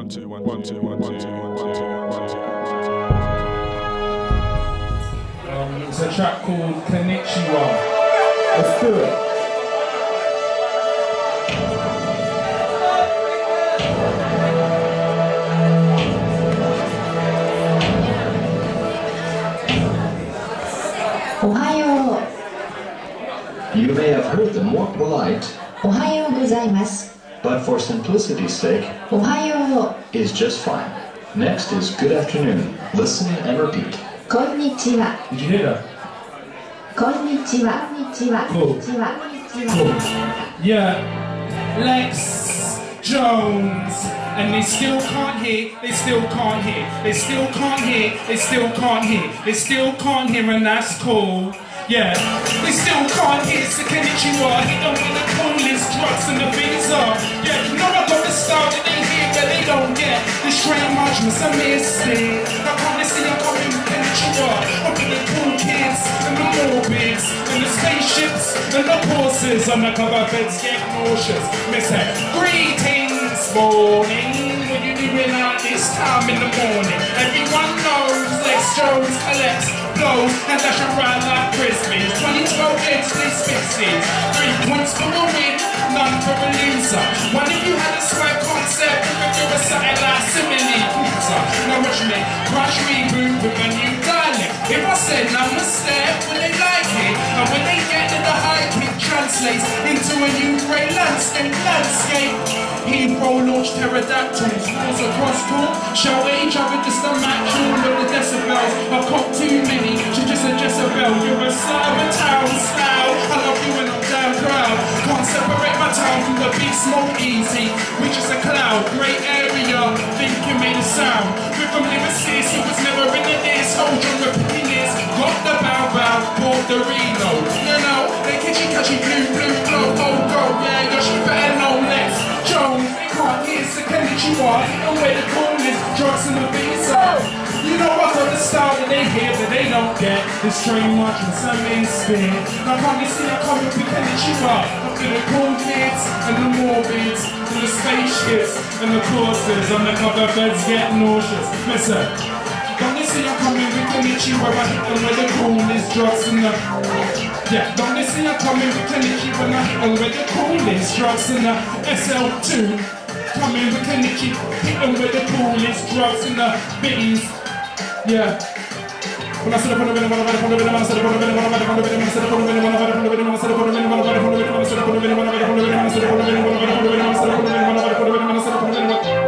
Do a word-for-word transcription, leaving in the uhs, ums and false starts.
one, two, one, one, two, one, two, one, two, one, two, one, two. Um, it's a track called Konnichiwa. Let's do it. Ohayo. You may have heard the more polite, Ohayo gozaimasu. but for simplicity's sake, Ohayo. is just fine. Next is good afternoon. Listen and repeat. Konnichiwa. Did you hear that? Konnichiwa. Konnichiwa. Cool. Konnichiwa. Cool. Yeah. Lex Jones. And they still can't hear, they still can't hear, they still can't hear, they still can't hear, they still can't hear, and that's cool. Yeah, they still can't hear, so Konnichiwa, he don't wanna call his drugs and the visa. Yeah, you know I got the style that they hear, but they don't get the strange margins I miss it. I can't see I'm coming with Konnichiwa, I'm with the cool kids, and the morbids, and the spaceships, and the horses, on the cover beds get nauseous. Miss it, greetings. Morning, when you do it like this time in the morning. Everyone knows Lex Jones collects blows and dash around like frisbees. twenty twelve against these fixes. Three points for a win, none for a loser. One of you had a swag concept, but you're a something like simile pizza. Now watch me, crush reboot with a new dialect. If I said namaste, will they like it? And when they get to the high kick, translates into a new grey landscape, landscape. Hero launched pterodactyls, wars across court, shout at each other just a match all of the decibels. I've caught too many, she's just a Jezebel. You're a slut of a town style, I love you when I'm down proud. Can't separate my town from the big smoke easy, which is a cloud, great area, think you made a sound. Rhythm lyricist, he was never in the disc, hold your opinions, got the bow bow, bought the reload. You know, they kitchen catchy blue, blue, glow, oh go, yeah, yo, she better know Lex Jones, they can't hear, so Konnichiwa, and where the coolest drugs and the visa. You know I got the style that they hear, but they don't get this train much and some spin. Now can't you see I come with Konnichiwa, up to the cool kids, and the morbids, and the spaceships, and the courses, and the cover beds get nauseous. Listen, don't you see I'm coming with Konnichiwa, I hit them with the coolest drugs and the... Yeah, don't you see I'm coming with Konnichiwa, I hit them with the coolest drugs and the S L two. Coming with Konnichiwa, hit them with the coolest drugs and the bitties. Yeah. When I said upon the minute, I said upon the minute, I said upon the minute, I said upon the minute, I said upon the minute, I said upon the minute, I said upon the minute, I said upon the minute, I said upon the minute, I said upon the minute, I said upon the minute, I said upon the minute, I said upon the minute, I said upon the minute, I said upon the minute, I said upon the minute, I said upon the minute,